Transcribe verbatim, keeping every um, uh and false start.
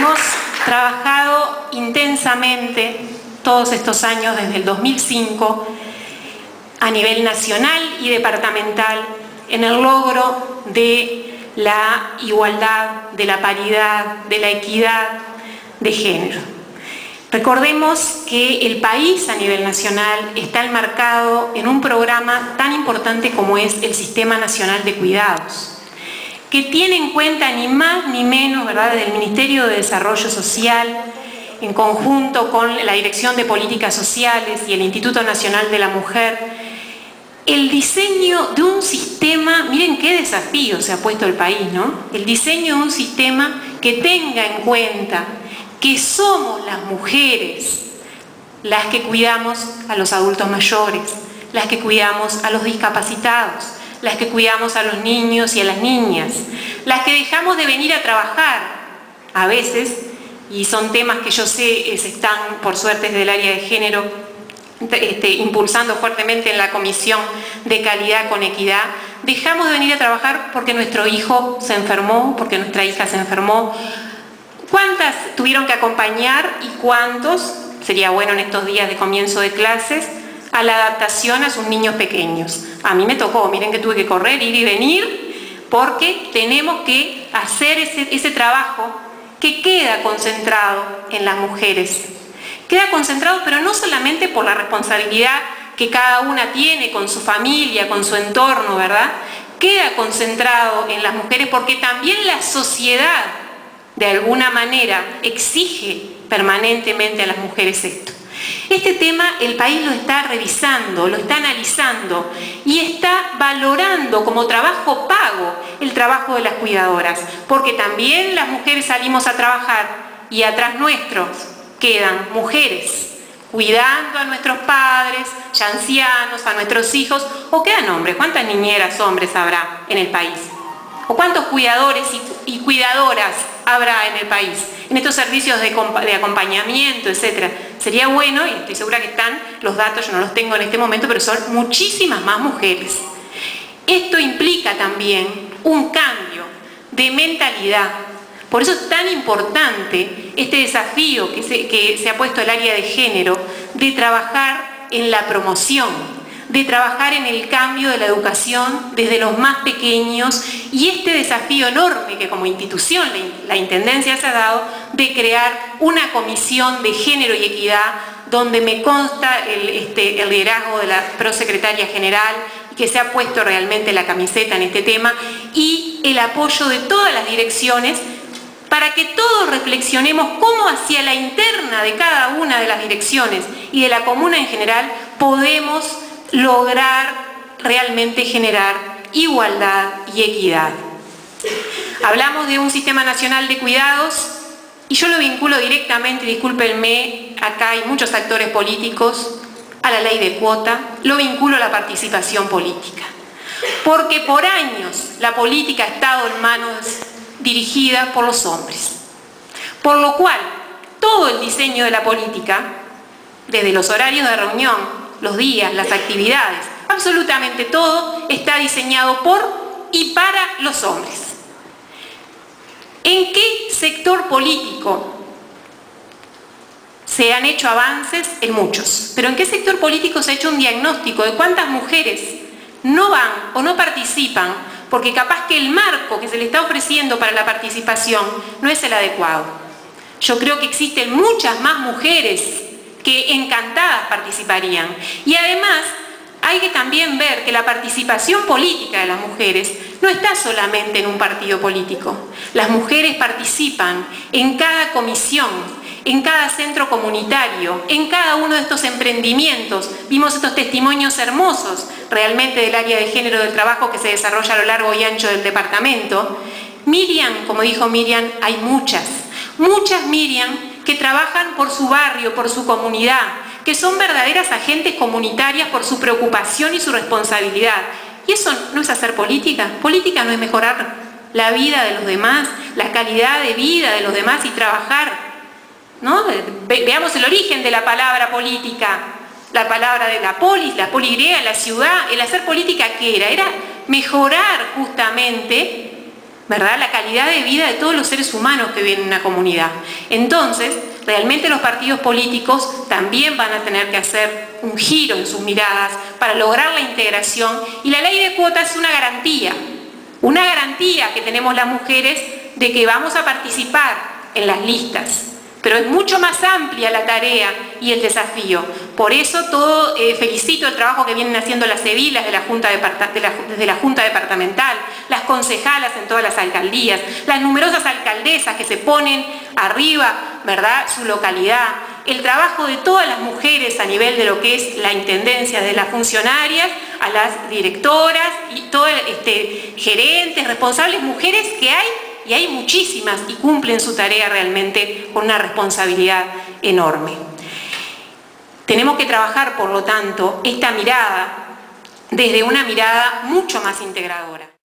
hemos trabajado intensamente todos estos años, desde el dos mil cinco, a nivel nacional y departamental, en el logro de la igualdad, de la paridad, de la equidad de género. Recordemos que el país a nivel nacional está enmarcado en un programa tan importante como es el Sistema Nacional de Cuidados, que tiene en cuenta ni más ni menos, ¿verdad?, del Ministerio de Desarrollo Social, en conjunto con la Dirección de Políticas Sociales y el Instituto Nacional de la Mujer, el diseño de un sistema, miren qué desafío se ha puesto el país, ¿no? El diseño de un sistema que tenga en cuenta que somos las mujeres las que cuidamos a los adultos mayores, las que cuidamos a los discapacitados, las que cuidamos a los niños y a las niñas, las que dejamos de venir a trabajar a veces, y son temas que yo sé se están, por suerte, desde el área de género este, impulsando fuertemente en la Comisión de Calidad con Equidad. Dejamos de venir a trabajar porque nuestro hijo se enfermó, porque nuestra hija se enfermó. ¿Cuántas tuvieron que acompañar y cuántos, sería bueno en estos días de comienzo de clases, a la adaptación a sus niños pequeños? A mí me tocó, miren que tuve que correr, ir y venir, porque tenemos que hacer ese, ese trabajo que queda concentrado en las mujeres. Queda concentrado, pero no solamente por la responsabilidad que cada una tiene con su familia, con su entorno, ¿verdad? Queda concentrado en las mujeres porque también la sociedad, de alguna manera, exige permanentemente a las mujeres esto. Este tema el país lo está revisando, lo está analizando y está valorando como trabajo pago el trabajo de las cuidadoras, porque también las mujeres salimos a trabajar y atrás nuestros quedan mujeres cuidando a nuestros padres, ya ancianos, a nuestros hijos, o quedan hombres. ¿Cuántas niñeras hombres habrá en el país? ¿O cuántos cuidadores y, y cuidadoras habrá en el país? En estos servicios de, de acompañamiento, etcétera. Sería bueno, y estoy segura que están los datos, yo no los tengo en este momento, pero son muchísimas más mujeres. Esto implica también un cambio de mentalidad. Por eso es tan importante este desafío que se, que se ha puesto el área de género, de trabajar en la promoción, de trabajar en el cambio de la educación desde los más pequeños, y este desafío enorme que como institución la Intendencia se ha dado de crear una comisión de género y equidad donde me consta el, este, el liderazgo de la prosecretaria general, que se ha puesto realmente la camiseta en este tema, y el apoyo de todas las direcciones para que todos reflexionemos cómo hacia la interna de cada una de las direcciones y de la comuna en general podemos lograr realmente generar igualdad y equidad. Hablamos de un sistema nacional de cuidados y yo lo vinculo directamente, discúlpenme, acá hay muchos actores políticos, a la ley de cuota, lo vinculo a la participación política. Porque por años la política ha estado en manos dirigidas por los hombres. Por lo cual, todo el diseño de la política, desde los horarios de reunión, los días, las actividades, absolutamente todo está diseñado por y para los hombres. ¿En qué sector político se han hecho avances? En muchos. Pero ¿en qué sector político se ha hecho un diagnóstico de cuántas mujeres no van o no participan porque capaz que el marco que se le está ofreciendo para la participación no es el adecuado? Yo creo que existen muchas más mujeres que encantadas participarían. Y además hay que también ver que la participación política de las mujeres no está solamente en un partido político. Las mujeres participan en cada comisión, en cada centro comunitario, en cada uno de estos emprendimientos. Vimos estos testimonios hermosos realmente del área de género del trabajo que se desarrolla a lo largo y ancho del departamento. Miriam, como dijo Miriam, hay muchas, muchas Miriam que trabajan por su barrio, por su comunidad, que son verdaderas agentes comunitarias por su preocupación y su responsabilidad. Y eso no es hacer política. Política no es mejorar la vida de los demás, la calidad de vida de los demás y trabajar, ¿no? Ve, veamos el origen de la palabra política, la palabra de la polis, la poligrea, la ciudad. El hacer política, ¿qué era? Era mejorar justamente, ¿verdad?, la calidad de vida de todos los seres humanos que viven en una comunidad. Entonces, realmente los partidos políticos también van a tener que hacer un giro en sus miradas para lograr la integración, y la ley de cuotas es una garantía, una garantía que tenemos las mujeres de que vamos a participar en las listas. Pero es mucho más amplia la tarea y el desafío. Por eso todo, eh, felicito el trabajo que vienen haciendo las edilas de la Junta de la, desde la Junta Departamental, las concejalas en todas las alcaldías, las numerosas alcaldesas que se ponen arriba, ¿verdad?, su localidad, el trabajo de todas las mujeres a nivel de lo que es la intendencia, de las funcionarias a las directoras y todas, este, gerentes, responsables, mujeres que hay. Y hay muchísimas y cumplen su tarea realmente con una responsabilidad enorme. Tenemos que trabajar, por lo tanto, esta mirada desde una mirada mucho más integradora.